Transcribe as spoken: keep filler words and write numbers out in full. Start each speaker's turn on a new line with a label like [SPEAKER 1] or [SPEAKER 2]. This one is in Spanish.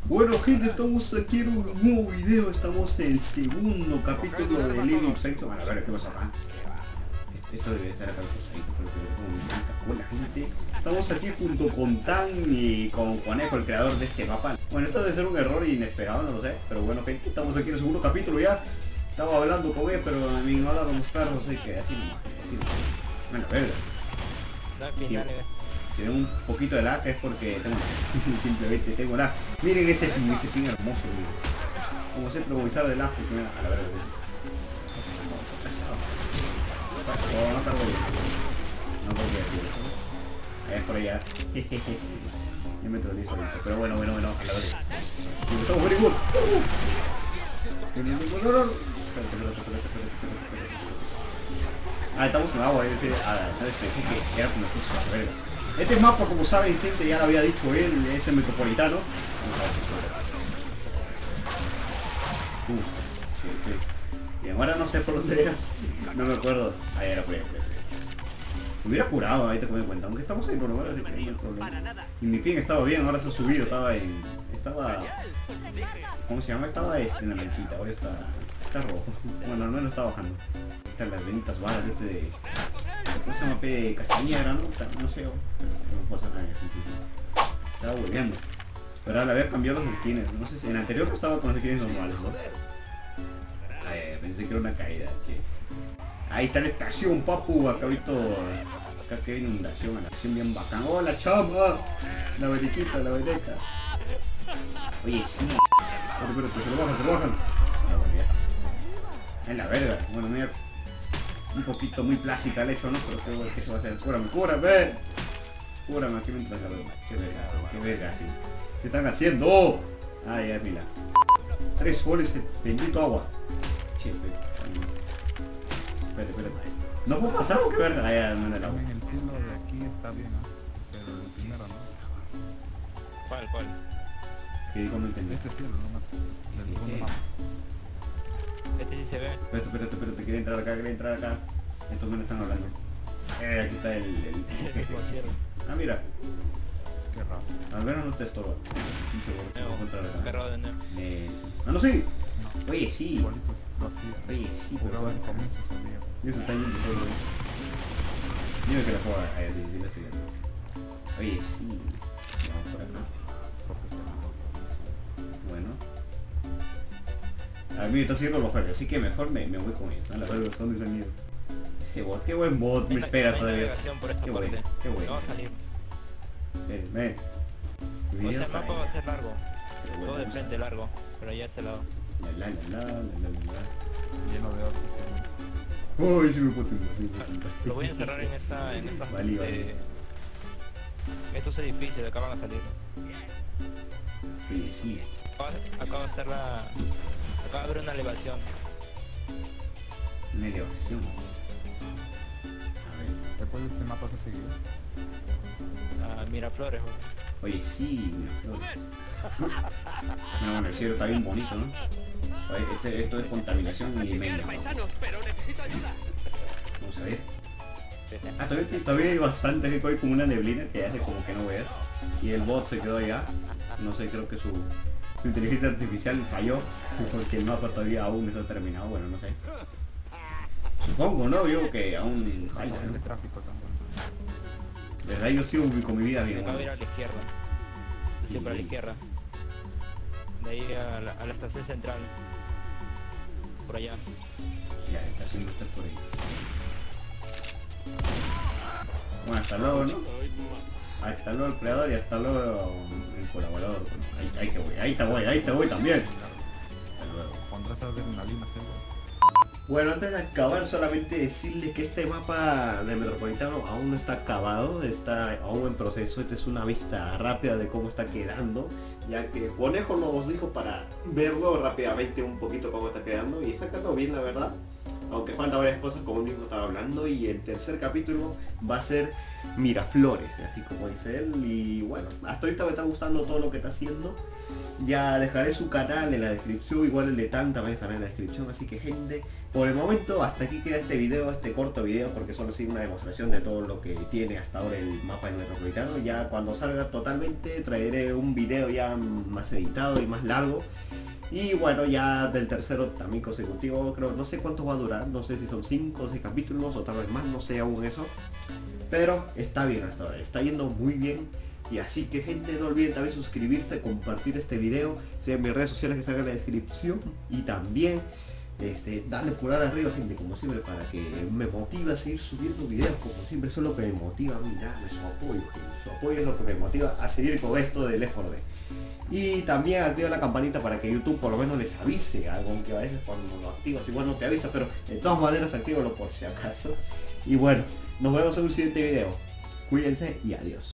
[SPEAKER 1] Bueno gente, estamos aquí en un nuevo video, estamos en el segundo capítulo de Living Expansion. Bueno, a ver, ¿qué pasa acá? Esto debe estar acá posadito, pero que como me encanta con la gente. Estamos aquí junto con Tan y con Conejo, el creador de este mapa. Bueno, esto debe ser un error inesperado, no lo sé, pero bueno gente, estamos aquí en el segundo capítulo ya. Estaba hablando con él, pero me ignoraron los perros, así que así nomás, así nomás. Bueno, a ver. Sí. Si ven un poquito de lag es porque tengo simplemente tengo lag. Miren ese pin, ese pin hermoso, miren. Como siempre improvisar de lag porque me da a la verdad. No, no cargo bien. No puedo decir eso. Ahí es por allá. Yo me troleé ahorita. Pero bueno, bueno, bueno, a la verdad. Estamos very good. No, no, no. Espérate, espérate, espérate, espérate, espérate. Ah, estamos en agua, es decir, ah, no pensé que era como el piso, a verga. Este mapa, como saben gente, ya lo había dicho él, es el metropolitano. Vamos a ver si uh, sí, sí. Bien, ahora no sé por dónde era. No me acuerdo. Ahí era por ahí, por ahí. Me hubiera curado, ahí te me cuenta. Aunque estamos ahí por lo menos, así que no hay problema. Y mi ping estaba bien, ahora se ha subido, estaba en. Estaba. ¿Cómo se llama? Estaba este en la mentita, ahora está. Está rojo. Bueno, al menos está bajando. Están las venitas balas este de. ¿Cómo se llama? De castañera, ¿no? No sé, no pasa nada, sí, sí, sí. Estaba volviendo. Pero ahora le había cambiado los skins. No sé si en el anterior estaba con los skins normales, ¿no? Ay, pensé que era una caída, che. Ahí está la estación, papu. Acá visto. Acá que hay inundación, la estación bien bacán. ¡Hola, chama! La veriquita, la vereca. Oye, sí. Pero, pero, se lo bajan, se lo bajan. En la verga. Bueno, mira. Un poquito muy plástica el hecho, ¿no? Pero qué bueno, ¿qué se va a hacer? ¡Cúrame, cúrame! Cúrame aquí mientras la veo. ¡Qué verga, qué verga, sí! ¿Qué están haciendo? Ah, ya, mira. Tres soles, bendito agua. Che, espérate. Espérate, espérate. ¿No puedo pasar o qué verga? Ah, ya, no, no, no.
[SPEAKER 2] En el cielo de aquí está bien, ¿no? Pero el primero no.
[SPEAKER 3] ¿Cuál, cuál?
[SPEAKER 1] ¿Qué dijo? No entendí.
[SPEAKER 2] Este cielo nomás. Del segundo mapa.
[SPEAKER 3] Este sí se ve.
[SPEAKER 1] Espérate, espérate, espérate. Quería entrar acá, quería entrar acá. Estos menos están hablando. Eh, aquí está el... el... Ah, mira.
[SPEAKER 2] Qué raro.
[SPEAKER 1] Al menos no te estorba. Sí, seguro que no puedo entrar acá.
[SPEAKER 3] Perro de nuevo.
[SPEAKER 1] Eh, sí. Ah, no, sí.
[SPEAKER 2] No.
[SPEAKER 1] Oye, sí.
[SPEAKER 2] Igualitos, lo hacía.
[SPEAKER 1] Oye, sí, pero...
[SPEAKER 2] Jugaba en comienzo, salía.
[SPEAKER 1] Y eso está yendo todo, güey. Dime que la juega. Ahí, sí, sí, la estoy viendo. Oye, sí. Vamos por acá.
[SPEAKER 2] Porque se enamoró.
[SPEAKER 1] Bueno. A mí me está siguiendo los juegos, así que mejor me, me voy con ellos. A la verdad, ¿dónde se han ido? Ese bot, qué buen bot, me espera todavía. Qué bueno, qué bueno.
[SPEAKER 3] Vamos a salir.
[SPEAKER 1] Espérenme.
[SPEAKER 3] O sea, el mapa va a ser largo. Todo de frente largo, pero ya este lado.
[SPEAKER 1] La la la la la la.
[SPEAKER 2] Lleno de otros.
[SPEAKER 1] Uy, sí me puedo tener, sí me puedo tener.
[SPEAKER 3] Lo voy a encerrar en esta... en esta...
[SPEAKER 1] Vale, vale.
[SPEAKER 3] eh, estos edificios de acá van a salir.
[SPEAKER 1] Oye, sí.
[SPEAKER 3] Acá, acá va a estar la... Acá va a haber una elevación.
[SPEAKER 1] Una elevación. A ver.
[SPEAKER 2] Después de este mapa se seguido.
[SPEAKER 3] A Miraflores. ¿No?
[SPEAKER 1] Oye, sí, Miraflores. Bueno, bueno, el cielo está bien bonito, ¿no? Oye, este, esto es contaminación y media, ¿no? Vamos a ver. Ah, todavía, todavía hay bastante que hay como una neblina que hace como que no veas. Y el bot se quedó allá. No sé, creo que su, su inteligencia artificial falló. Porque el mapa todavía aún no está terminado. Bueno, no sé. Supongo, ¿no? Yo que aún falta,
[SPEAKER 2] El
[SPEAKER 1] ¿no?
[SPEAKER 2] tráfico también.
[SPEAKER 1] De verdad yo sigo con mi vida bien.
[SPEAKER 3] Acá va a
[SPEAKER 1] Bueno.
[SPEAKER 3] ir a la izquierda. Siempre a la izquierda. De ahí a la, a la estación central. Por allá.
[SPEAKER 1] Ya, la estación no está por ahí. Bueno, hasta luego, ¿no? Hasta luego el creador y hasta luego el colaborador. Bueno, ahí, ahí te voy, ahí te voy, ahí te voy también. Hasta luego.
[SPEAKER 2] Pondrás adrenalina, seguro.
[SPEAKER 1] Bueno, antes de acabar solamente decirles que este mapa de Metropolitano aún no está acabado, está aún en proceso. Esta es una vista rápida de cómo está quedando, ya que Conejo nos dijo para verlo rápidamente un poquito cómo está quedando y está quedando bien, la verdad. aunque falta varias cosas como él mismo estaba hablando, y el tercer capítulo va a ser Miraflores, así como dice él. Y bueno, hasta ahorita me está gustando todo lo que está haciendo. Ya dejaré su canal en la descripción, igual el de Tan también estará en la descripción, así que gente, por el momento hasta aquí queda este video, este corto video, porque solo sigue una demostración de todo lo que tiene hasta ahora el mapa del Metropolitano. Ya cuando salga totalmente traeré un video ya más editado y más largo. Y bueno, ya del tercero también consecutivo, creo, no sé cuánto va a durar, no sé si son cinco o seis capítulos o tal vez más, no sé aún eso. Pero está bien hasta ahora, está yendo muy bien. Y así que gente, no olviden también suscribirse, compartir este video, sigan mis redes sociales que están en la descripción. Y también este, darle pulgar arriba, gente, como siempre, para que me motive a seguir subiendo videos, como siempre. Eso es lo que me motiva a mí, nada, su apoyo, gente. Su apoyo es lo que me motiva a seguir con esto del Left four Dead. Y también activa la campanita para que YouTube por lo menos les avise algo, aunque a veces cuando lo activas igual no te avisa, pero de todas maneras actívalo por si acaso. Y bueno, nos vemos en un siguiente video. Cuídense y adiós.